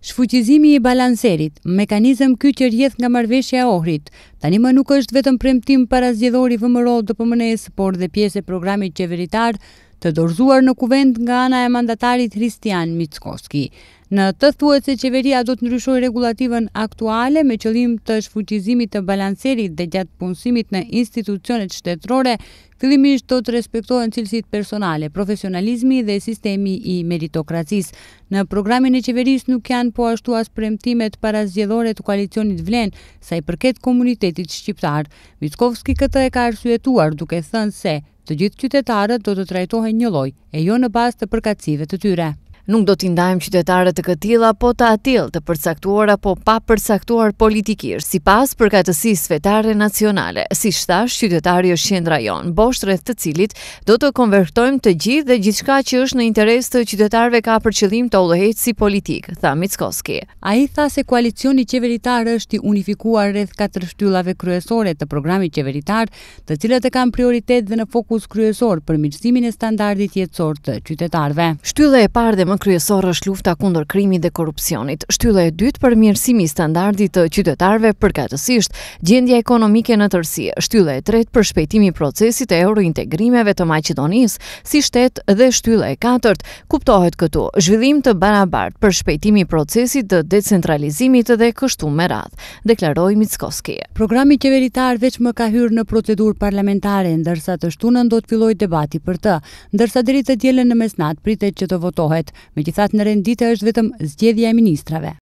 Shfuqizimi i balancerit, mekanizëm ky që rrjedh nga marrëveshja e Ohrit, tani më nuk është vetëm premtim parazgjedhor i VMRO DPMNE-s, por dhe pjesë e programit qeveritar të dorëzuar në kuvent nga ana e mandatarit Hristian Mickoski. Në të thuhet se qeveria do të ndryshojë rregullativën aktuale me qëllim të shfuqizimit të balancerit dhe gjatë punësimit në institucionet shtetërore, fillimisht do të respektohen cilësitë personale, profesionalizmi dhe sistemi i meritokracisë. Në programin e qeverisë nuk janë po ashtu as premtimet parazgjedhore të koalicionit Vlen sa i përket komunitetit shqiptar. Mickoski këtë e ka arsyetuar duke thënë se të gjithë qytetarët do të trajtohen një lloj e jo në bazë të përkatësive të tyre. Nuk do t'i ndajmë qytetarët të këtilla po të atill, të përcaktuar apo pa përcaktuar politikisht, sipas përkatësisë fetare nacionale, siç thash, qytetari është qendra jon, bosh rreth të cilit do të konvertojmë të gjithë dhe gjithçka që është në interes të qytetarëve ka për qëllim të udhëheqësi politik, tha Mickoski. Ai tha se koalicioni qeveritar është i unifikuar rreth 4 shtyllave kryesore të programit qeveritar, të cilat e kanë prioritet dhe në fokus kryesor përmirësimin e standardit jetësor të qytetarëve. Shtylla e parë dhe kryesore është lufta kundër krimit dhe korrupsionit. Shtylla e dytë përmirësimi i standardit të qytetarëve, përkatësisht gjendja ekonomike në tërësi. Shtylla e tretë përshpejtimi i procesit të eurointegrimeve të Maqedonisë si shtet dhe shtylla e katërt kuptohet këtu zhvillim të barabartë, përshpejtimi i procesit të decentralizimit dhe kështu me radhë, deklaroi Mickoski. Programi qeveritar veç më ka hyrë në procedurë parlamentare, ndërsa të shtunën do të fillojë debati për të, ndërsa deri të dielën në mesnatë pritet që të votohet. Megjithatë, në rendite është vetëm zgjedhja e ministrave.